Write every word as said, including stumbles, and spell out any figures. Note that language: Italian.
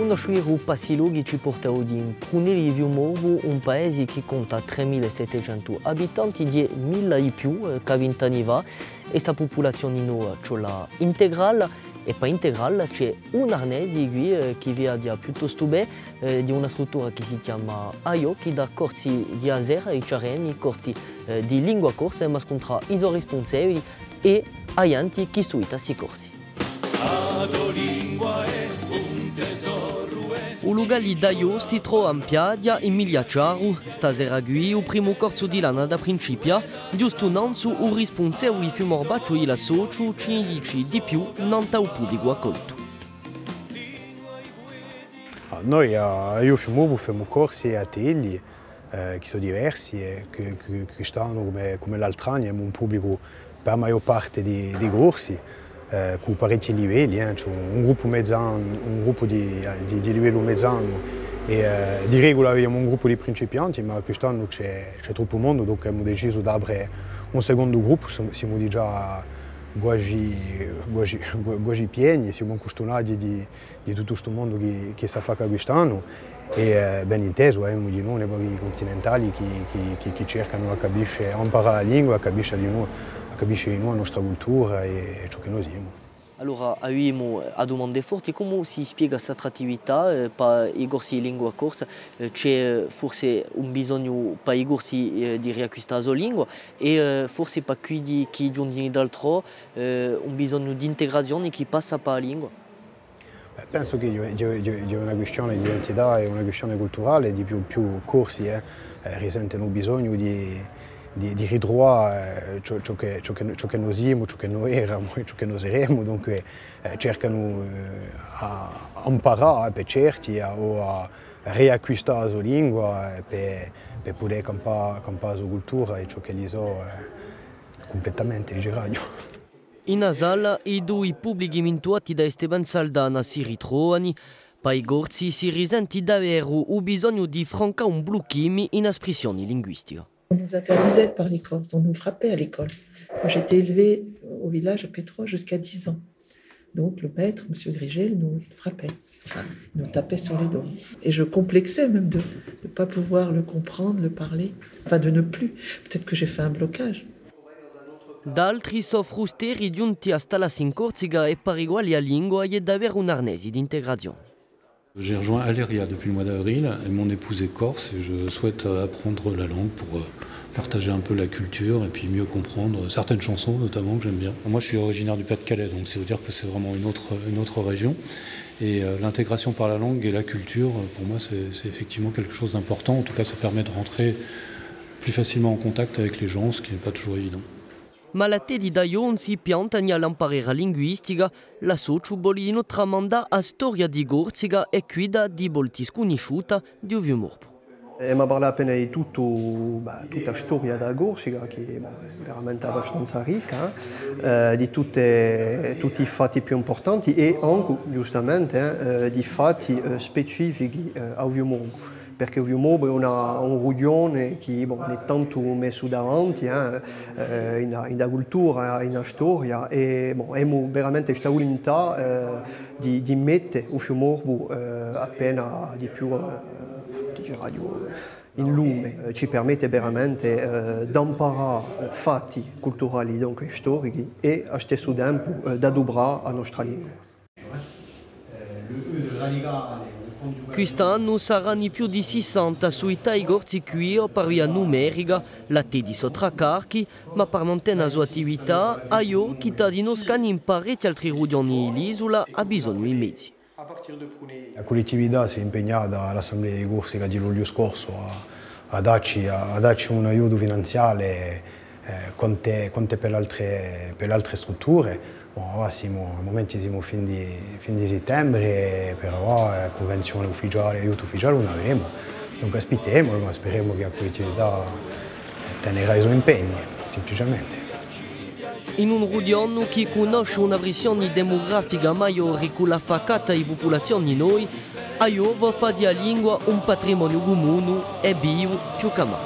conoscere i passiloghi ci porta oggi in Prunelli Viu Morbu, un paese che conta tremilasettecento abitanti, diecimila di più che vent'anni fa, e sa popolazione no, c'è la integrale. E pas integrale, c'è un arnese qui che vede piuttosto bene eh, di una struttura che si chiama A I O, che dà corsi di Azer e Ciaremi, corsi eh, di lingua corsa, ma scontra i responsabili e aianti che suita si corsi. Il luogo di A I O si trova in Piadia, in Miliacciaru, stasera qui il primo corso di l'anno da principio, giusto non su il responsabile di Morbaccio e la socio ci dice di più non il pubblico accolto. Noi a I O Fiumorbu facciamo corsi e atelier eh, che sono diversi e che, che, che stanno come, come l'altro anno, abbiamo un pubblico per la maggior parte di, di corsi. Eh, con parecchi livelli, eh. C'è un gruppo mezzano, un gruppo di, di, di livello mezzano e eh, di regola abbiamo un gruppo di principianti, ma quest'anno c'è troppo mondo, quindi abbiamo deciso di aprire un secondo gruppo, siamo già quasi, quasi, quasi pieni, siamo custonati di, di tutto questo mondo che, che si fa quest'anno e eh, ben inteso abbiamo di noi i continentali che, che, che cercano di capire, a imparare la lingua, a capire di noi. capisce di noi la nostra cultura e ciò che noi siamo. Allora, abbiamo a domande forti, come si spiega questa attrattività eh, per i corsi di lingua corsa? Eh, C'è forse un bisogno per i corsi eh, di riacquistare la lingua e eh, forse per chi che giungono dall'altro eh, un bisogno di integrazione che passa per la lingua? Beh, penso che è una questione di identità e una questione culturale, di più, più corsi eh, risentono bisogno di di, di ritrovare ciò, ciò, che, ciò, che, ciò che noi siamo, ciò che noi eravamo e ciò che noi saremo, dunque eh, cercano eh, a, a imparare per certi a, o a riacquistare la sua lingua per, per poter campare, campare la sua cultura e ciò che gli so eh, completamente girato. In Asala i due pubblici mintuati da Esteban Saldana si ritrovano. Per i corsi si risente davvero il bisogno di francare un blocchimi in espressioni linguistiche. On nous interdisait de parler corse, on nous frappait à l'école. J'étais élevée au village à Pétro jusqu'à dix ans. Donc le maître, M. Grigel, nous frappait, enfin, nous tapait sur les doigts. Et je complexais même de ne pas pouvoir le comprendre, le parler, enfin de ne plus. Peut-être que j'ai fait un blocage. D'altri soffrusteri giunti a stalla in Corsica e per uguali a lingua è davvero un arnesi di integrazione. J'ai rejoint Aléria depuis le mois d'avril et mon épouse est corse et je souhaite apprendre la langue pour partager un peu la culture et puis mieux comprendre certaines chansons notamment que j'aime bien. Moi je suis originaire du Pas-de-Calais donc ça veut dire que c'est vraiment une autre, une autre région et l'intégration par la langue et la culture pour moi c'est effectivement quelque chose d'important. En tout cas ça permet de rentrer plus facilement en contact avec les gens, ce qui n'est pas toujours évident. Ma la tesi da Ion si pianta all'imparare linguistica, la socio bolino tramanda a storia di Corsica e guida di molti sconosciuta di Viu Morbu. E mi ha parlato appena di tutto, beh, tutta la storia della Corsica, che è veramente abbastanza ricca, eh, di tutte, tutti i fatti più importanti e anche, giustamente, eh, di fatti eh, specifici eh, a Viu Morbu. Perché Viu Morbu è una, un rione che bon, è tanto messo davanti eh, eh, in, in cultura, in storia e bon, abbiamo veramente questa volontà eh, di, di mettere Viu Morbu eh, appena di più eh, di radio, in lume, eh, ci permette veramente eh, di imparare fatti culturali, dunque storici e allo stesso tempo eh, di adoperare la nostra lingua. Quest'anno saranno più di sessanta sui corsi qui per via numerica, la tesi sottracarchi, ma per mantenere la sua attività, A I O, che sta di Noscani in parecchi altri rudioni dell'isola, ha bisogno di mezzi. La collettività si è impegnata all'Assemblea di Corsica di luglio scorso a, a, darci, a, a darci un aiuto finanziario eh, quante, quante per, altre, per le altre strutture. Bon, ora siamo, al momento siamo fin di, fin di settembre, però la convenzione ufficiale, aiuto ufficiale non abbiamo. Dunque aspettiamo, ma speriamo che la collettività tenerà i suoi impegni, semplicemente. In un rudione che conosce una visione demografica maggiore con la faccata di popolazioni noi, A I O va fare della lingua un patrimonio comune e vivo più che mai.